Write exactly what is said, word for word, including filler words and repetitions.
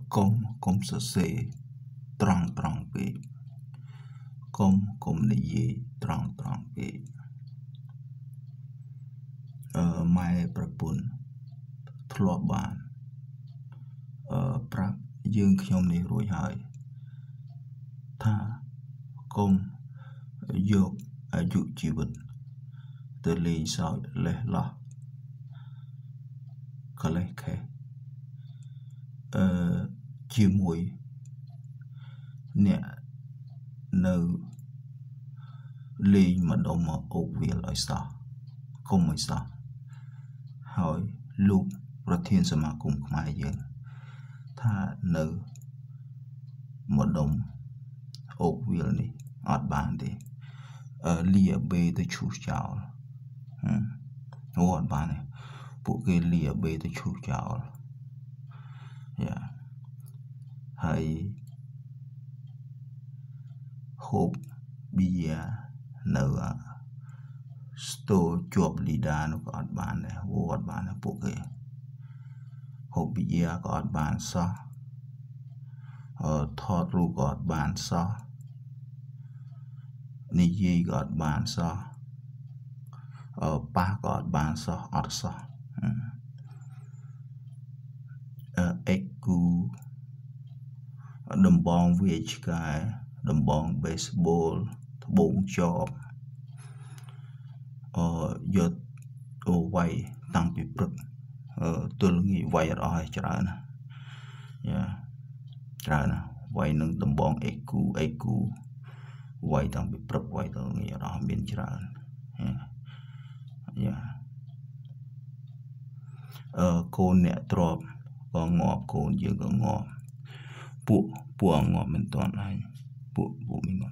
công công sở sệ trăng trăng bê công công này dễ trăng trăng bê ờ mai prapun thlo bàn ờ prap dương nhom này rồiហើយtha côngយកអាយុជីវិតទៅលេងសើចលេះលោះកលេសខេអឺជាមួយអ្នកនៅលេងម្ដុំមកអូកវាលឲ្យសោះគុំឲ្យសោះហើយលោកប្រធានសមាគមខ្មែរយើងថានៅម្ដុំអូកវាលនេះអត់បានទេអឺលីបេទៅឈូសចោលអូអត់បានទេពួកគេលីបេទៅឈូសចោលយ៉ាហើយហូបប៊ីយ៉ានៅស្ទូជាប់លីដានោះក៏អត់បានដែរអូអត់បានទេពួកគេហូបប៊ីយ៉ាក៏អត់បានសោះអឺថតរូបក៏អត់បានសោះនិយាយក៏អត់បានសោះអឺប៉ះក៏អត់បានសោះអត់សោះអឺអេគូដំបងវាឆ្កែដំបងបេសប៊ូលត្បូងចបអឺយកអូវាយតាំងពីព្រឹកអឺទល់ងាយវាយអត់អស់ហើយច្រើនណាយ៉ាច្រើនណាវាយនឹងដំបងអេគូអេគូវាយតាំងពីព្រឹកវាយដល់ងាយអត់អស់មានច្រើនយ៉ាអឺកូនអ្នកទ្របក៏ងាប់កូនយើងក៏ងាប់ពួកពួកងាប់មិនទាន់ហើយពួកពួកមិនងាប់